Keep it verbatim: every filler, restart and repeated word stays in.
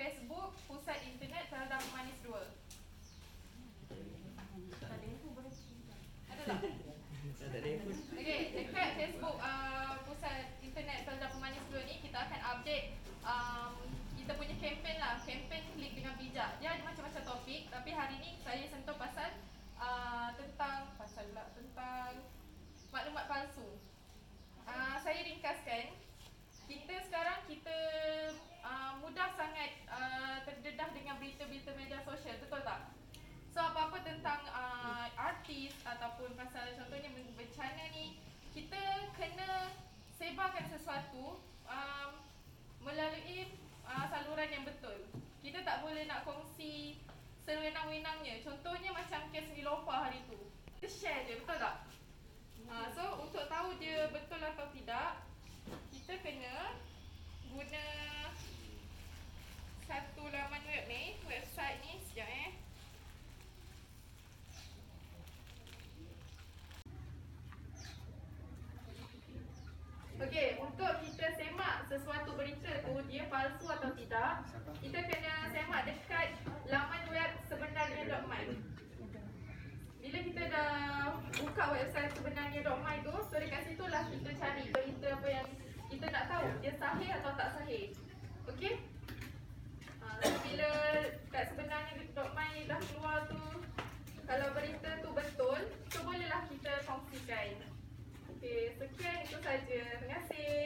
Facebook Pusat Internet Sardar Pemanis dua. Ada tak? Okey, dekat Facebook uh, Pusat Internet Sardar Pemanis dua ni kita akan update um, kita punya kempen lah, kempen klik dengan bijak. Dia ada macam-macam topik, tapi hari ni saya sentuh pasal uh, tentang pasal lah, tentang maklumat palsu. Uh, saya ringkaskan, kita sekarang kita uh, mudah sangat uh, terdedah dengan berita-berita media sosial, betul tak? So apa-apa tentang uh, artis ataupun pasal contohnya bencana ni, kita kena sebarkan sesuatu um, melalui uh, saluran yang betul. Kita tak boleh nak kongsi sewenang-wenangnya. Contohnya macam kes Niloufar hari tu, kita share je, betul tak? Uh, so untuk tahu dia betul atau tidak, kita kena guna satu laman web ni, website ni, sekejap eh. Okey, untuk kita semak sesuatu berita tu dia palsu atau tidak, kita kena semak dekat laman web sebenarnya dot my. Bila kita dah buka website sebenarnya dot my tu, so dekat situ lah kita cari berita apa yang kita nak tahu dia sahih atau tak sahih. Okey? Ha, bila kat sebenarnya dot my dah keluar tu, kalau berita tu betul, so bolehlah kita kongsikan. Okey, sekian itu saja. Terima kasih.